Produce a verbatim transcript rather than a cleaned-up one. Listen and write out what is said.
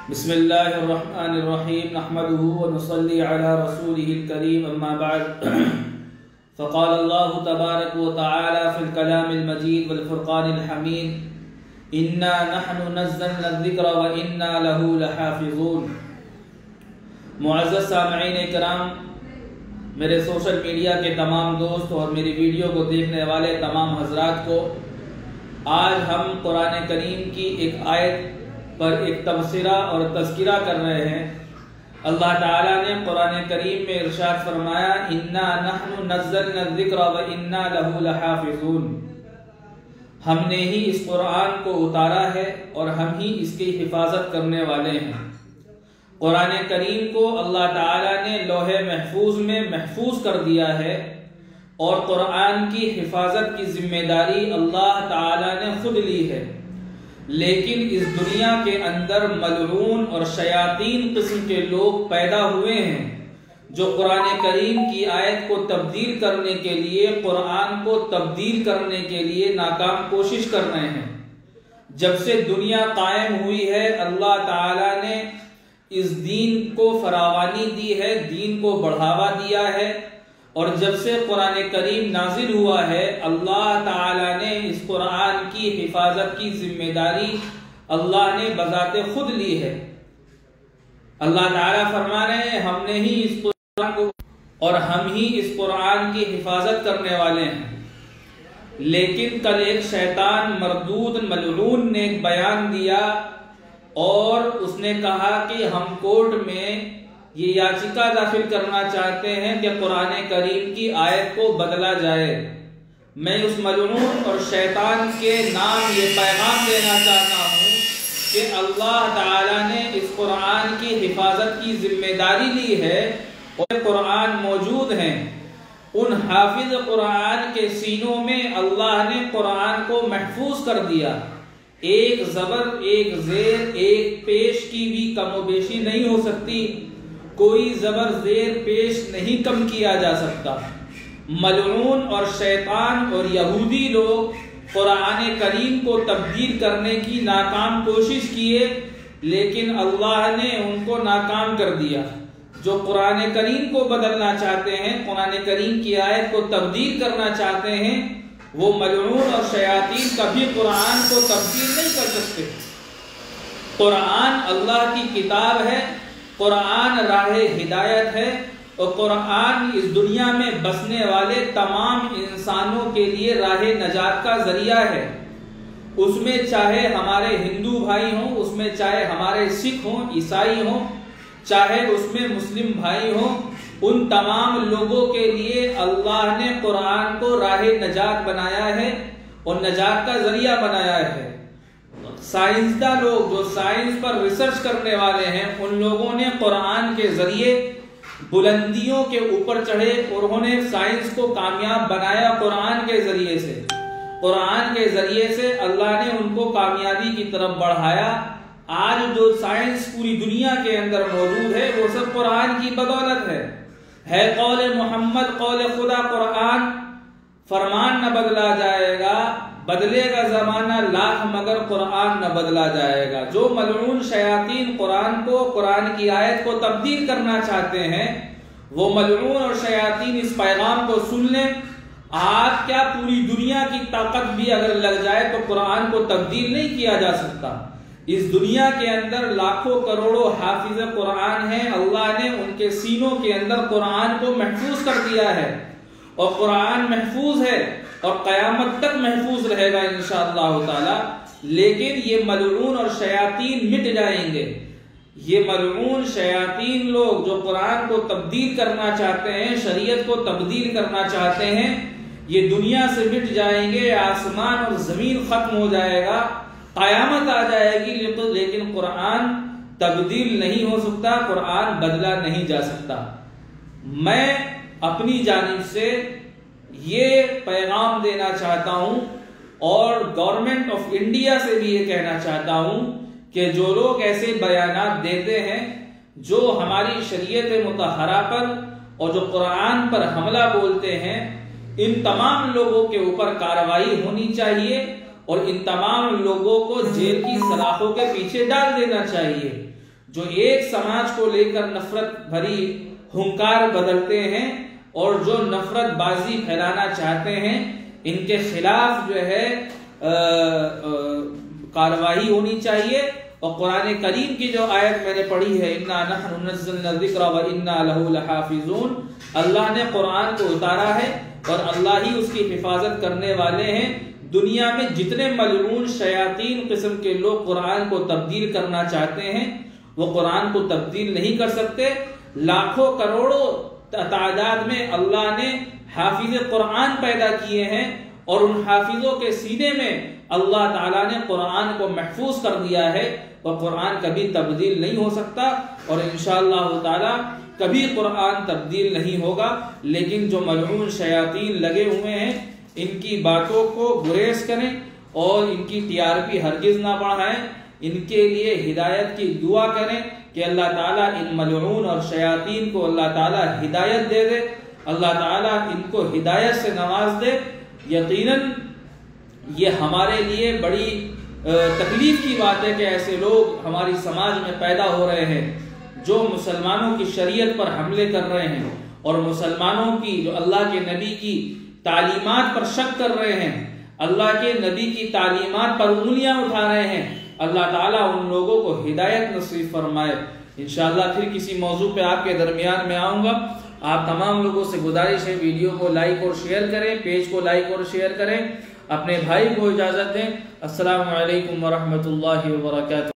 بسم اللہ الرحمن الرحیم نحمده ونصلی علی رسوله الکریم اما بعد فقال اللہ تبارک وتعالی فی الکلام المجید والفرقان الحمید انا نحن نزلنا الذکر وانا له لحافظون۔ معزز سامعین کرام، میرے سوشل میڈیا کے تمام دوست اور میری ویڈیو کو دیکھنے والے تمام حضرات کو آج ہم قرآن کریم کی ایک آیت پر ایک تبصرہ اور تذکرہ کر رہے ہیں۔ اللہ تعالیٰ نے قرآن کریم میں ارشاد فرمایا انا نحن نزلنا الذکر وانا له لحافظون، ہم نے ہی اس قرآن کو اتارا ہے اور ہم ہی اس کی حفاظت کرنے والے ہیں۔ قرآن کریم کو اللہ تعالیٰ نے لوح محفوظ میں محفوظ کر دیا ہے اور قرآن کی حفاظت کی ذمہ داری اللہ تعالیٰ نے خود لی ہے، لیکن اس دنیا کے اندر ملعون اور شیاطین قسم کے لوگ پیدا ہوئے ہیں جو قرآن کریم کی آیت کو تبدیل کرنے کے لیے، قرآن کو تبدیل کرنے کے لیے ناکام کوشش کر رہے ہیں۔ جب سے دنیا قائم ہوئی ہے اللہ تعالیٰ نے اس دین کو فراوانی دی ہے، دین کو بڑھاوا دیا ہے، اور جب سے قرآن کریم نازل ہوا ہے اللہ تعالیٰ نے اس قرآن کی حفاظت کی ذمہ داری اللہ نے بذات خود لی ہے۔ اللہ تعالیٰ فرما رہے ہیں ہم نے ہی اس قرآن کو اور ہم ہی اس قرآن کی حفاظت کرنے والے ہیں۔ لیکن کل ایک شیطان مردود ملعون نے ایک بیان دیا اور اس نے کہا کہ ہم کورٹ میں یہ یاچکا داخل کرنا چاہتے ہیں کہ قرآن کریم کی آیت کو بدلا جائے۔ میں اس ملعون اور شیطان کے نام یہ پیغام دینا چاہتا ہوں کہ اللہ تعالیٰ نے اس قرآن کی حفاظت کی ذمہ داری لی ہے اور قرآن موجود ہیں۔ ان حافظ قرآن کے سینوں میں اللہ نے قرآن کو محفوظ کر دیا۔ ایک زبر، ایک زیر، ایک پیش کی بھی کم و بیشی نہیں ہو سکتی، کوئی زبر زیر پیش نہیں کم کیا جا سکتا۔ ملعون اور شیطان اور یہودی لوگ قرآن کریم کو تبدیل کرنے کی ناکام کوشش کیے، لیکن اللہ نے ان کو ناکام کر دیا۔ جو قرآن کریم کو بدلنا چاہتے ہیں، قرآن کریم کی آیت کو تبدیل کرنا چاہتے ہیں، وہ ملعون اور شیاطین کبھی قرآن کو تبدیل نہیں کر سکتے۔ قرآن اللہ کی کتاب ہے، قرآن راہ ہدایت ہے، اور قرآن اس دنیا میں بسنے والے تمام انسانوں کے لیے راہ نجات کا ذریعہ ہے۔ اس میں چاہے ہمارے ہندو بھائی ہوں، اس میں چاہے ہمارے سکھ ہوں، عیسائی ہوں، چاہے اس میں مسلم بھائی ہوں، ان تمام لوگوں کے لیے اللہ نے قرآن کو راہ نجات بنایا ہے اور نجات کا ذریعہ بنایا ہے۔ سائنسداں لوگ جو سائنس پر ریسرچ کرنے والے ہیں، ان لوگوں نے قرآن کے ذریعے بلندیوں کے اوپر چڑھے اور انہوں نے سائنس کو کامیاب بنایا قرآن کے ذریعے سے۔ قرآن کے ذریعے سے اللہ نے ان کو کامیابی کی طرف بڑھایا۔ آج جو سائنس پوری دنیا کے اندر موجود ہے وہ سب قرآن کی بدولت ہے۔ ہے قول محمد، قول خدا قرآن، فرمان نہ بدلا جائے گا، بدلے گا زمانہ لاکھ مگر قرآن نہ بدلا جائے گا۔ جو ملعون شیاطین قرآن کو، قرآن کی آیت کو تبدیل کرنا چاہتے ہیں، وہ ملعون اور شیاطین اس پیغام کو سن لیں۔ آج کیا پوری دنیا کی طاقت بھی اگر لگ جائے تو قرآن کو تبدیل نہیں کیا جا سکتا۔ اس دنیا کے اندر لاکھوں کروڑوں حافظ قرآن ہیں، اللہ نے ان کے سینوں کے اندر قرآن کو محفوظ کر دیا ہے، اور قرآن محفوظ ہے اور قیامت تک محفوظ رہے گا انشاءاللہ تعالی۔ لیکن یہ ملعون اور شیاطین مٹ جائیں گے۔ یہ ملعون شیاطین لوگ جو قرآن کو تبدیل کرنا چاہتے ہیں، شریعت کو تبدیل کرنا چاہتے ہیں، یہ دنیا سے مٹ جائیں گے، آسمان اور زمین ختم ہو جائے گا، قیامت آ جائے گی، لیکن قرآن تبدیل نہیں ہو سکتا، قرآن بدلا نہیں جا سکتا۔ میں اپنی جانب سے یہ پیغام دینا چاہتا ہوں اور گورنمنٹ آف انڈیا سے بھی یہ کہنا چاہتا ہوں کہ جو لوگ ایسے بیانات دیتے ہیں جو ہماری شریعت مطہرہ پر اور جو قرآن پر حملہ بولتے ہیں، ان تمام لوگوں کے اوپر کارروائی ہونی چاہیے اور ان تمام لوگوں کو جیل کی سلاخوں کے پیچھے ڈال دینا چاہیے۔ جو ایک سماج کو لے کر نفرت بھری ہنکار بدلتے ہیں اور جو نفرت بازی پھیلانا چاہتے ہیں، ان کے خلاف جو ہے کارروائی ہونی چاہیے۔ اور قرآن کریم کی جو آیت میں نے پڑھی ہے، اِنَّا نَحْنُ نَزَّلْنَا الذِّكْرَ وَإِنَّا لَهُ لَحَافِظُونَ، اللہ نے قرآن کو اتارا ہے اور اللہ ہی اس کی حفاظت کرنے والے ہیں۔ دنیا میں جتنے ملعون شیاطین قسم کے لوگ قرآن کو تبدیل کرنا چاہتے ہیں، وہ قرآن کو تبدیل نہیں کر سکتے۔ لاکھوں کروڑوں تعداد میں اللہ نے حافظ قرآن پیدا کیے ہیں، اور ان حافظوں کے سینے میں اللہ تعالیٰ نے قرآن کو محفوظ کر دیا ہے، اور قرآن کبھی تبدیل نہیں ہو سکتا، اور انشاءاللہ تعالیٰ کبھی قرآن تبدیل نہیں ہوگا۔ لیکن جو ملعون شیاطین لگے ہوئے ہیں، ان کی باتوں کو گریز کریں اور ان کی ٹی آر پی ہرگز نہ بڑھائیں، ان کے لیے ہدایت کی دعا کریں کہ اللہ تعالیٰ ان ملعون اور شیاطین کو اللہ تعالیٰ ہدایت دے دے، اللہ تعالیٰ ان کو ہدایت سے نواز دے۔ یقیناً یہ ہمارے لیے بڑی تکلیف کی بات ہے کہ ایسے لوگ ہماری سماج میں پیدا ہو رہے ہیں جو مسلمانوں کی شریعت پر حملے کر رہے ہیں، اور مسلمانوں کی جو اللہ کے نبی کی تعلیمات پر شک کر رہے ہیں، اللہ کے نبی کی تعلیمات پر انگلیاں اٹھا رہے ہیں۔ اللہ تعالیٰ ان لوگوں کو ہدایت نصیب فرمائے۔ انشاءاللہ پھر کسی موضوع پہ آپ کے درمیان میں آؤں گا۔ آپ تمام لوگوں سے گزارش ہے ویڈیو کو لائک اور شیئر کریں، پیج کو لائک اور شیئر کریں، اپنے بھائی کو اجازت دیں۔ السلام علیکم ورحمۃ اللہ وبرکاتہ۔